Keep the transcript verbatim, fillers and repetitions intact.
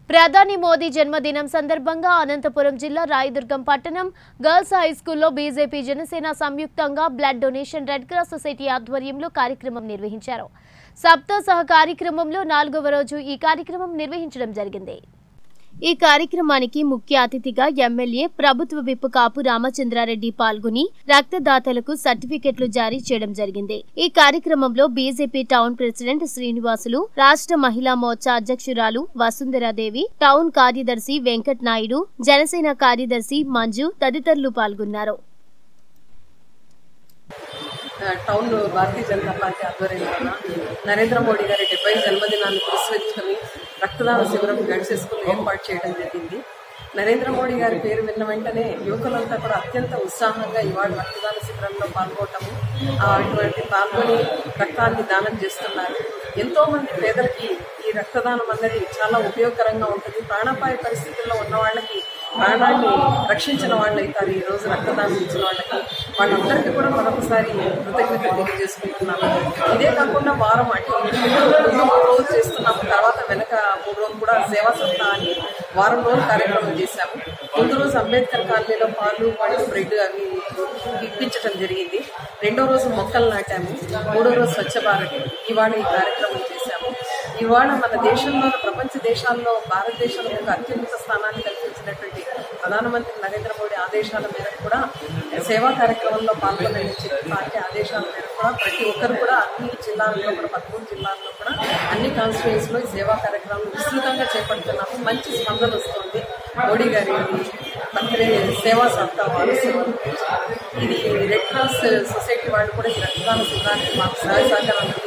ప్రధాని మోదీ జన్మదినం సందర్భంగా అనంతపురం జిల్లా రాయదుర్గం పట్టణం గర్ల్స్ హై స్కూల్లో బీజేపీ జనసేన సంయుక్తంగా blood donation red cross society ఆధ్వర్యంలో కార్యక్రమం నిర్వహించారు. సప్తాహ కార్యక్రమంలో నాలుగవ రోజు ఈ కార్యక్రమం నిర్వహించడం జరిగింది. ఈ కార్యక్రమానికి ముఖ్య అతిథిగా ఎమ్మెల్యే ప్రభుత్వ విప్ కాపు రామచంద్రారెడ్డి పాల్గొని రక్తదాతలకు సర్టిఫికెట్లు జారీ చేయడం జరిగింది. ఈ కార్యక్రమంలో బీజేపీ టౌన్ ప్రెసిడెంట్ శ్రీనివాసులు, రాష్ట్ర మహిళా మోర్చా అధ్యక్షురాలు వసుంధరాదేవి, టౌన్ కార్యదర్శి వెంకట్ నాయుడు, జనసేన కార్యదర్శి మంజు తదితరులు పాల్గొన్నారు. టౌన్ భారతీయ జనతా పార్టీ ఆధ్వర్యంలో నరేంద్ర మోడీ గారి డెబ్బై జన్మదినాన్ని పురస్కరించుకుని రక్తదాన శిబిరం గడిచే స్కూల్ ఏర్పాటు చేయడం జరిగింది. నరేంద్ర మోడీ గారి పేరు విన్న వెంటనే యువకులంతా కూడా అత్యంత ఉత్సాహంగా ఇవాళ రక్తదాన శిబిరంలో పాల్గొనటము, అటువంటి పాల్గొని రక్తాన్ని దానం చేస్తున్నారు. ఎంతో మంది పేదలకి ఈ రక్తదానం అన్నది చాలా ఉపయోగకరంగా ఉంటుంది. ప్రాణాపాయ పరిస్థితుల్లో ఉన్న వాళ్ళకి ప్రాణాన్ని రక్షించిన వాళ్ళు అవుతారు. ఈ రోజు రక్తదానం ఇచ్చిన వాళ్ళకి వాళ్ళందరికీ కూడా మరొకసారి కృతజ్ఞత తెలియజేసుకుంటున్నాము. ఇదే కాకుండా వారం అంటే ముందు మూడు రోజులు చేస్తున్నాము, తర్వాత వెనక మూడు రోజులు కూడా సేవా సప్తాహ అని వారం రోజులు కార్యక్రమం చేశాము. ముందు రోజు అంబేద్కర్ కాలనీలో పాలు పళ్ళు బ్రెడ్ అవి ఇప్పించడం జరిగింది. రెండో రోజు మొక్కలు నాటాము. మూడో రోజు స్వచ్ఛ భారత్ ఇవాళ ఈ కార్యక్రమం చేశాము. ఇవాళ మన దేశంలో ప్రపంచ దేశాల్లో భారతదేశంలో ఒక అత్యున్నత స్థానాన్ని కల్పించినటువంటి ప్రధానమంత్రి నరేంద్ర మోడీ ఆదేశాల మేరకు కూడా సేవా కార్యక్రమంలో పాల్గొనని చెప్పి పార్టీ ఆదేశాల మేరకు కూడా ప్రతి ఒక్కరు కూడా అన్ని జిల్లాల్లో కూడా పదమూడు జిల్లాల్లో కూడా అన్ని కాన్స్టిట్యూయన్స్ లో సేవా కార్యక్రమాలు విస్తృతంగా చేపడుతున్నాము. మంచి స్పందన వస్తుంది. మోడీ గారి బర్త్డే సేవా సప్తాహ వారోత్సవం ఇది రెడ్ క్రాస్ సొసైటీ వాళ్ళు కూడా ఈ రక్తదాన శిబిరానికి మాకు సహాయ సహకారాలు